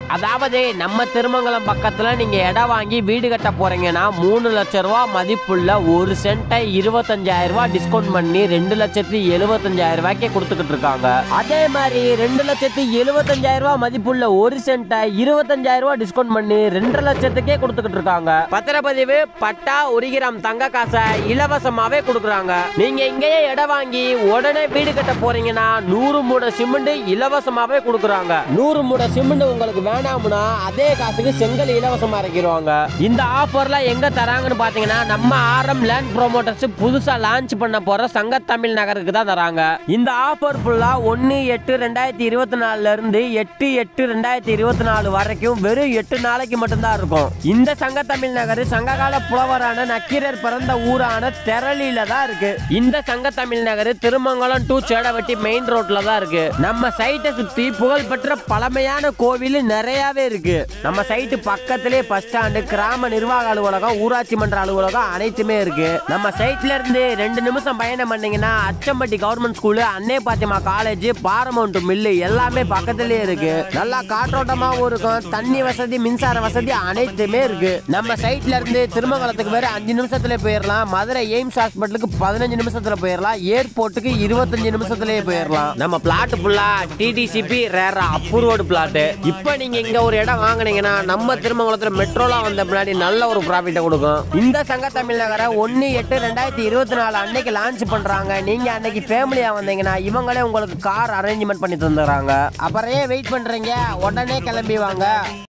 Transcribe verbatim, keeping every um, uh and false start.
அதாவது நம்ம திருமங்கலம் பக்கத்துல நீங்க இடம் வாங்கி வீடு கட்ட போறீங்கன்னா மூணு லட்சம் ரூபாய் மதிப்புள்ள ஒரு சென்ட்டை இருபத்தஞ்சாயிரம் ரூபாய் டிஸ்கவுண்ட் பண்ணி ரெண்டு லட்சத்தி எழுபத்தஞ்சாயிரம் ரூபாய்க்கு கொடுத்துக்கிட்டு இருக்காங்க. அதே மாதிரி ரெண்டு லட்சத்தி எழுபத்தஞ்சாயிரம் ரூபாய் மதிப்புள்ள ஒரு சென்ட்டை இருபத்தஞ்சாயிரம் ரூபாய் டிஸ்கவுண்ட் பண்ணி ரெண்டு லட்சத்துக்கே கொடுத்துக்கிட்டு இருக்காங்க. பத்திரப்பதிவு, பட்டா, ஒரு கிராம் தங்க காசை இலவசமாவே கொடுக்குறாங்க. நீங்க இங்கேயே இடம் வாங்கி உடனே வீடு கட்ட போறீங்கன்னா நூறு மூட சிமெண்ட் இலவசமாவே கொடுக்குறாங்க. நூறு மூட சிமெண்ட் உங்களுக்கு வேணாம்னா அதே காசுக்கு செங்கல் இலவசமா இறக்கிடுவாங்க. இந்த ஆஃபர்ல எங்க தராங்கன்னு பாத்தீங்கன்னா நம்ம ஆரம் லேண்ட் ப்ரோமோட்டர்ஸ் புதுசா லான்ச் பண்ண போற சங்க தமிழ் நகருக்கு தான் தராங்க. இந்த ஆஃபர் ஃபுல்லா ஒன்னு எட்டு ரெண்டாயிரத்தி இருபத்தி நாலுல இருந்து எட்டு எட்டு ரெண்டாயிரத்தி இருபத்தி நாலு வரைக்கும் வெறும் எட்டு நாளைக்கு மட்டும்தான் இருக்கும். இந்த சங்க தமிழ் நகர் சங்ககால புலவரான நக்கீரர் பிறந்த ஊரான தெரளியில தான் இருக்கு. இந்த சங்க தமிழ் நகர் திருமங்கலம் டு சேடவட்டி மெயின் ரோட்ல தான் இருக்கு. நம்ம சைட்டை சுத்தி புகழ்பெற்ற பழமையான கோவில் நிறையவே இருக்கு. நம்ம சைட்டு பக்கத்திலே பஸ் ஸ்டாண்டு, கிராம நிர்வாக அலுவலகம், ஊராட்சி மன்ற அலுவலகம் அனைத்துமே இருக்கு. நம்ம சைட்ல இருந்து ரெண்டு நிமிஷம் பயணம் பண்ணீங்கன்னா அச்சம்பட்டி கவர்மெண்ட் ஸ்கூல், அன்னை பாத்திமா காலேஜ், பாரமவுண்ட் மில்லு எல்லாமே பக்கத்திலே இருக்கு. நல்லா காற்றோட்டமாவும் இருக்கும். தண்ணி வசதி, மின்சார வசதி அனைத்துமே இருக்கு. நம்ம சைட்ல இருந்து திருமங்கலத்துக்கு வேற அஞ்சு நிமிஷத்துல போயிடலாம். மதுரை எய்ம்ஸ் ஹாஸ்பிட்டலுக்கு பதினஞ்சு நிமிஷத்துல போயிடலாம். ஏர்போர்ட்டுக்கு இருபத்தஞ்சு நிமிஷத்துலயே போயிடலாம். நம்ம பிளாட் ஃபுல்லா D T C P RERA approved plot. இப்ப நீங்க இங்க ஒரு இடம் வாங்குனீங்கன்னா நம்ம திருமங்கலத்துல மெட்ரோலாம் வந்த பின்னாடி நல்ல ஒரு ப்ராஃபிட்டை கொடுக்கும். இந்த சங்க தமிழ் நகரை ஒன்னு எட்டு ரெண்டாயிரத்தி இருபத்தி நாலு அன்னைக்கு லான்ச் பண்றாங்க. நீங்க அன்னைக்கு ஃபேமிலியா வந்தீங்கன்னா இவங்களே உங்களுக்கு கார் அரேஞ்ச்மெண்ட் பண்ணி தந்துடுறாங்க. அப்புறம் ஏன் வெயிட் பண்றீங்க? உடனே கிளம்பி வாங்க.